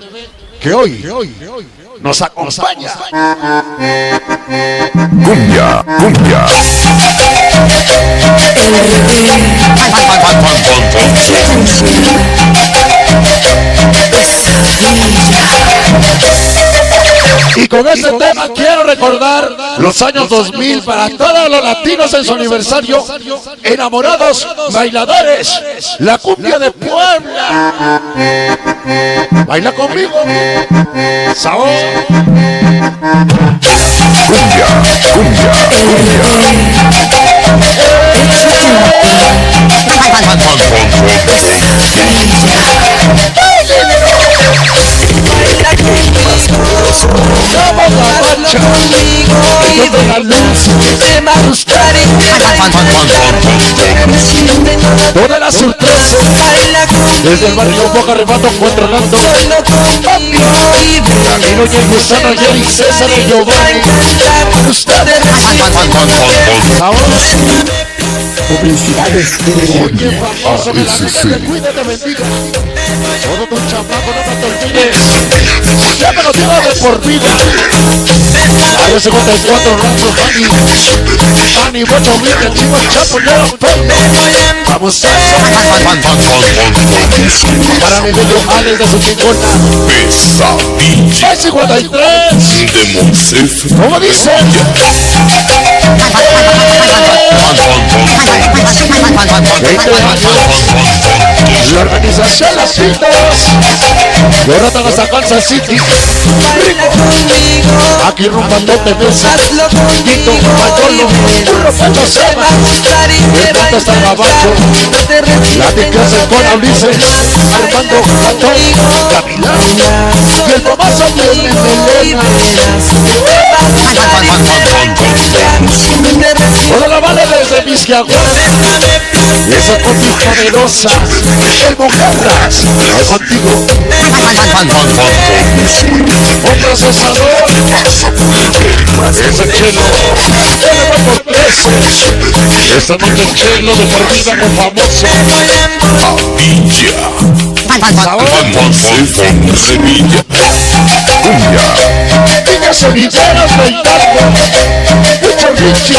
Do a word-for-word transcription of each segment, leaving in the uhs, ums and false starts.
que hoy nos acompaña. Cumbia, cumbia. Y con este tema quiero recordar los años dos mil para todos los latinos en su aniversario. Enamorados, bailadores, la cumbia de Puebla. Baila conmigo. Sabor. Cumbia, cumbia, Vamos a marcha y de la luz te va a gustar toda la sorpresa desde el barrio Boca Rebato controlando Camilo y el gusano Jerry César y Giovanni ustedes publicidades oye famoso que la vida te cuida te bendiga todo tu chamaco no te olvides ya me lo digo de por vida área cincuenta y cuatro Rancho Fanny Fanny Bocho Miguel Chivo Chapo Leo Pendo vamos a eso para mi bello Alex de su chingona Pesadilla cincuenta y tres de Monsef. ¿cómo dice? La organización Las Pintas y ahora están hasta Kansas City aquí rumbándote mesa Tito, Mayolo, Burro Pacho Seba el plato está Gabacho la de clase con Ulises Armando Gatón Gavilán y el mamazo de Melena toda la vale desde Vizcahuate y esa contigo poderosa el Mojarras no contigo un procesador ese chelo él va por trece esta noche el chelo de por vida con famoso Padilla Monsef Revilla Cumbia niñas solideras bailando mucho Richie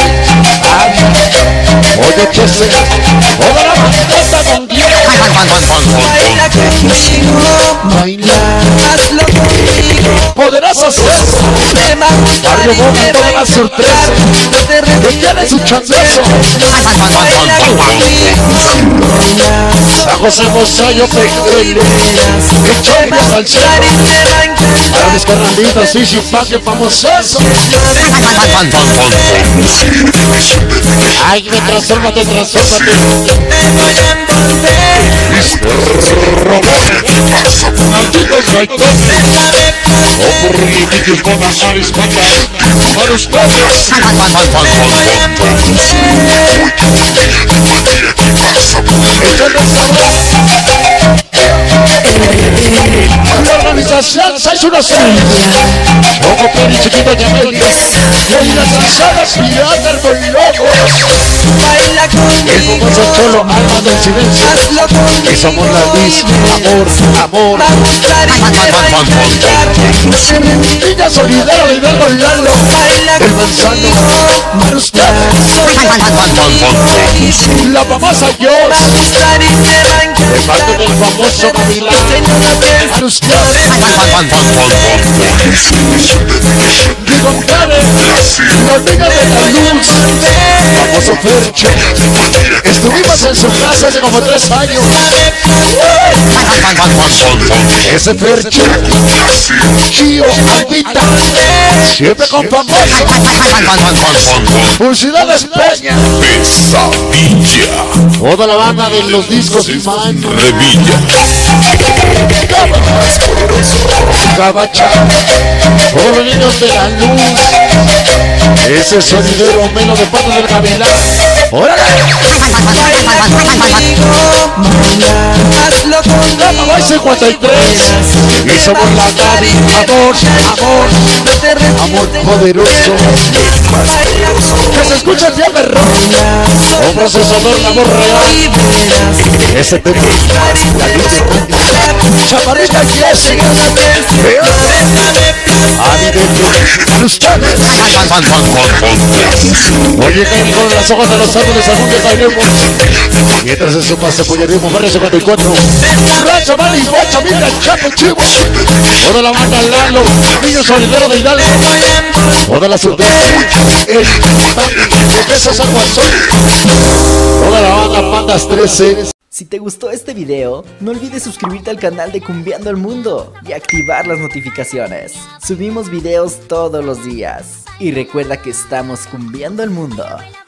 oye Chese toda la bandota con Dios Baila conmigo, baila hazlo conmigo. podrás hacer barrio Boca toda la sorpresa que tiene su chanzazo San José Mosayo Pequeño que chombias al cielo para mis carnalitas y chipaque vamos a eso ay me transfórmate transfórmate malditos gaitones o porritos con las aves para ustedes échale sabor la organización seis uno seis Choco Peri Chiquito Yamelio y las lanzadas piratas con locos Baila el conmigo, famoso Cholo alma del silencio hazlo conmigo. y somos la dis amor amor Va a gustar y te va a encantar. niña solidera de Hidalgo Lalo Baila el manzano para ustedes la famosa va a Dios gustar y te va a de parte encantar. del famoso Gavilán para ustedes digo Karen la niña de la luz famoso Fercho estuvimos en su casa hace como tres años ese Fercho Chío Aldita siempre con famoso Publicidades Peña Pesadilla toda la banda de los discos man Revilla Gabacha todos los niños de la luz ese sonidero melo de parte del Gavilán órale Hazlo conmigo, Voy cincuenta y tres y somos la Gaby amor amor no te amor poderoso Baila Que se escucha el perro. Un procesador, la voz real. Ese tema. La luz de cumbia. Chaparrita Jessica. Ani dentro. Los Chávez. Oye, caen con las hojas de los árboles, algún día caeremos. Mientras eso pasa, apoyaremos Barrio cincuenta y cuatro. Racha, Mali, Bocha, Mira, Chapo, Chivo. Toda la banda Lalo, Niño Solidero de Hidalgo. Toda la ciudad. El de Pesas Aguazón. Toda la banda Pandas trece. Si te gustó este video, no olvides suscribirte al canal de Cumbiando el Mundo y activar las notificaciones. Subimos videos todos los días. Y recuerda que estamos cumbiando el mundo.